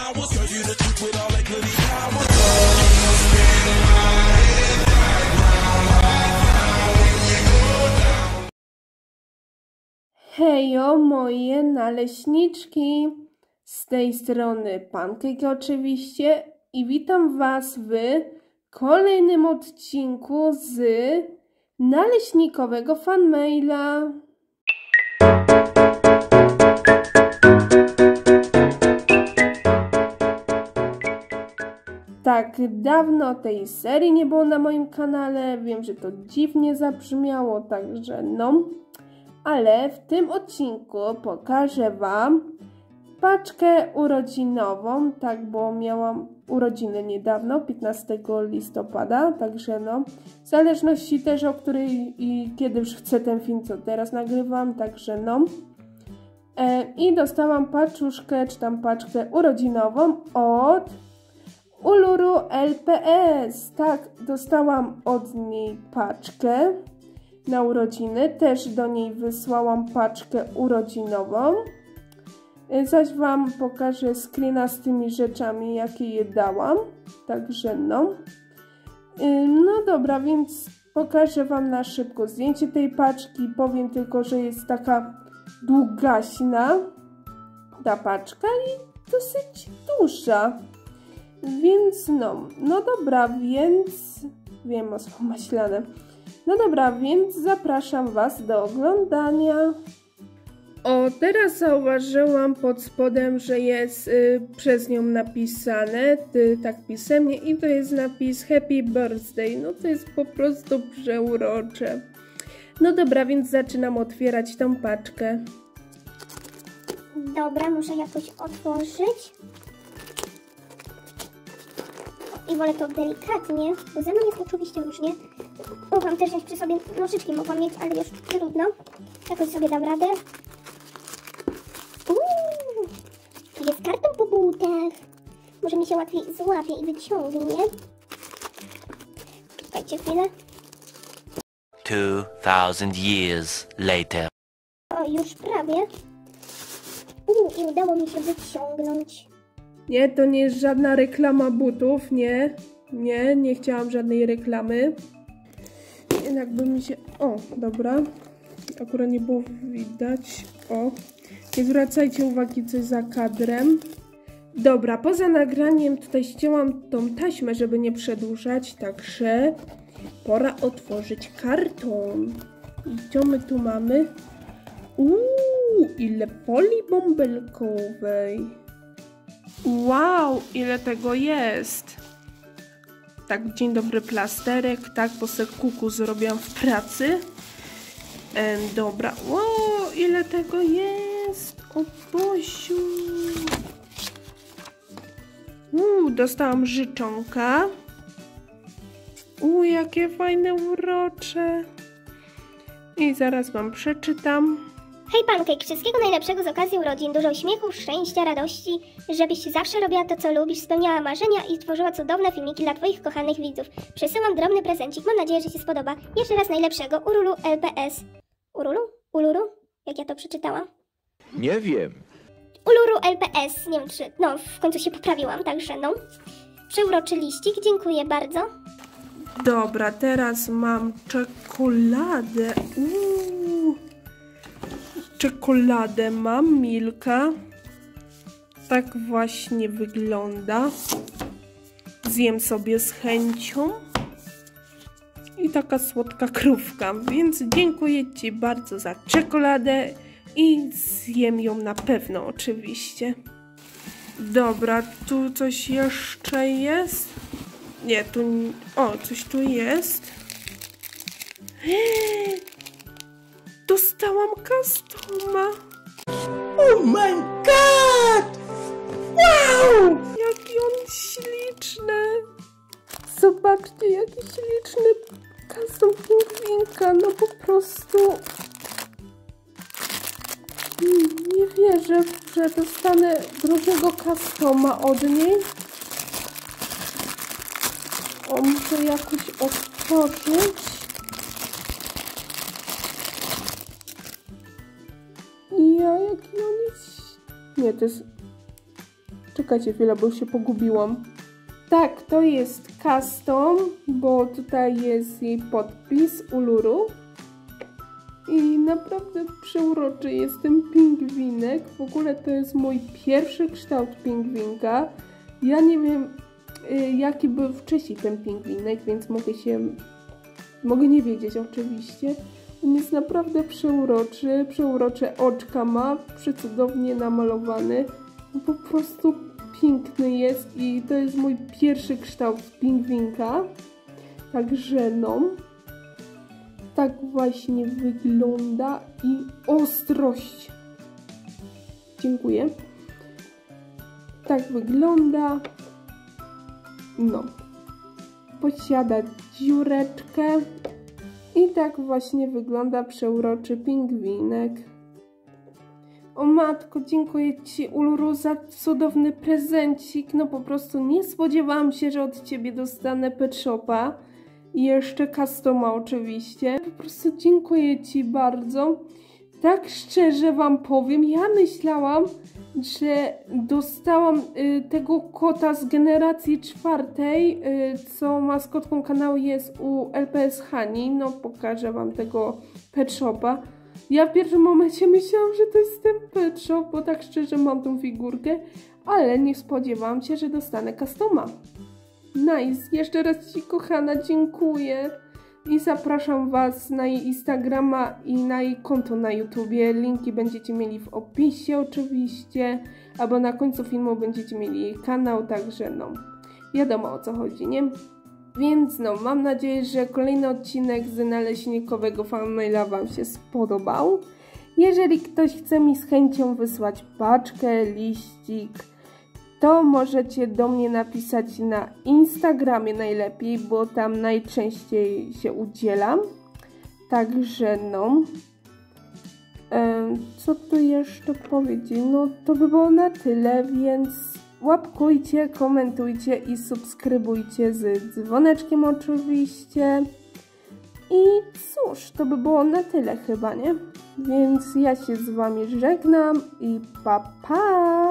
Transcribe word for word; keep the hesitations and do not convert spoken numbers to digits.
Hejo moje naleśniczki, z tej strony Pancake oczywiście i witam Was w kolejnym odcinku z naleśnikowego fanmaila. Tak dawno tej serii nie było na moim kanale, wiem, że to dziwnie zabrzmiało, także no. Ale w tym odcinku pokażę Wam paczkę urodzinową, tak, bo miałam urodziny niedawno, piętnastego listopada, także no, w zależności też o której i kiedy już chcę ten film, co teraz nagrywam, także no. E, I dostałam paczuszkę, czy tam paczkę urodzinową od Uluru L P S, tak, dostałam od niej paczkę na urodziny, też do niej wysłałam paczkę urodzinową. Zaś Wam pokażę screena z tymi rzeczami, jakie je dałam. Także no. No dobra, więc pokażę Wam na szybko zdjęcie tej paczki. Powiem tylko, że jest taka długaśna ta paczka i dosyć duża. Więc no, no dobra, więc wiem, masło maślane. No dobra, więc zapraszam Was do oglądania. O, teraz zauważyłam pod spodem, że jest y, przez nią napisane, y, tak pisemnie, i to jest napis Happy Birthday. No to jest po prostu przeurocze. No dobra, więc zaczynam otwierać tą paczkę. Dobra, muszę jakoś otworzyć. I wolę to delikatnie, bo ze mną jest oczywiście różnie. Mogłam też mieć przy sobie nożyczki, mogłam mieć, ale już trudno. Jakoś sobie dam radę. Uuu, jest karton po butach. Może mi się łatwiej złapie i wyciągnie. Czekajcie chwilę. Two thousand years later. O, już prawie. Uuu, i udało mi się wyciągnąć. Nie, to nie jest żadna reklama butów, nie, nie, nie chciałam żadnej reklamy. Jednak by mi się, o, dobra, akurat nie było widać, o, nie zwracajcie uwagi, coś za kadrem. Dobra, poza nagraniem tutaj ścięłam tą taśmę, żeby nie przedłużać, także pora otworzyć karton. I co my tu mamy? Uuu, ile folii bąbelkowej. Wow, ile tego jest. Tak, dzień dobry, plasterek, tak, bo se kuku zrobiłam w pracy. E, dobra, wow, ile tego jest. O Boziu. Uuu, dostałam życzonka. Uuu, jakie fajne, urocze. I zaraz Wam przeczytam. Hej Pancake, wszystkiego najlepszego z okazji urodzin, dużo śmiechu, szczęścia, radości, żebyś zawsze robiła to, co lubisz, spełniała marzenia i tworzyła cudowne filmiki dla Twoich kochanych widzów. Przesyłam drobny prezencik, mam nadzieję, że Ci spodoba. Jeszcze raz najlepszego, Uluru L P S. Urulu? Uluru? Jak ja to przeczytałam? Nie wiem. Uluru L P S, nie wiem czy, no w końcu się poprawiłam, także no. Przeuroczy liścik, dziękuję bardzo. Dobra, teraz mam czekoladę. Uuu. Czekoladę mam, Milka. Tak właśnie wygląda. Zjem sobie z chęcią. I taka słodka krówka. Więc dziękuję Ci bardzo za czekoladę i zjem ją na pewno oczywiście. Dobra, tu coś jeszcze jest. Nie, tu... O, coś tu jest. Dostałam customa. Oh my god! Wow! Jaki on śliczny. Zobaczcie, jaki śliczny custom pingwinka. No po prostu... Nie wierzę, że dostanę drugiego customa od niej. O, muszę jakoś otworzyć. Ja, jaki on jest... Nie, to jest... Czekajcie chwilę, bo już się pogubiłam. Tak, to jest custom, bo tutaj jest jej podpis Uluru. I naprawdę przeuroczy jest ten pingwinek. W ogóle to jest mój pierwszy kształt pingwinka. Ja nie wiem, jaki był wcześniej ten pingwinek, więc mogę się... Mogę nie wiedzieć oczywiście. On jest naprawdę przeuroczy. Przeurocze oczka ma, przecudownie namalowany. No po prostu piękny jest i to jest mój pierwszy kształt pingwinka. Także no... Tak właśnie wygląda i ostrość. Dziękuję. Tak wygląda. No. Posiada dziureczkę. I tak właśnie wygląda przeuroczy pingwinek. O matko, dziękuję Ci, Uluru, za cudowny prezencik. No po prostu nie spodziewałam się, że od Ciebie dostanę Pet Shopa. I jeszcze customa oczywiście. Po prostu dziękuję Ci bardzo. Tak szczerze Wam powiem, ja myślałam, że dostałam y, tego kota z generacji czwartej, y, co maskotką kanału jest u L P S Honey. No pokażę Wam tego Pet Shopa. Ja w pierwszym momencie myślałam, że to jest ten Pet Shop, bo tak szczerze mam tą figurkę, ale nie spodziewałam się, że dostanę customa. Nice, jeszcze raz Ci, kochana, dziękuję i zapraszam Was na jej Instagrama i na jej konto na YouTubie. Linki będziecie mieli w opisie oczywiście, albo na końcu filmu będziecie mieli jej kanał, także no, wiadomo o co chodzi, nie? Więc no, mam nadzieję, że kolejny odcinek z naleśnikowego fanmaila Wam się spodobał. Jeżeli ktoś chce mi z chęcią wysłać paczkę, liścik, to możecie do mnie napisać na Instagramie najlepiej, bo tam najczęściej się udzielam. Także no. E, co tu jeszcze powiedzieć? No to by było na tyle, więc łapkujcie, komentujcie i subskrybujcie z dzwoneczkiem oczywiście. I cóż, to by było na tyle chyba, nie? Więc ja się z Wami żegnam i pa pa!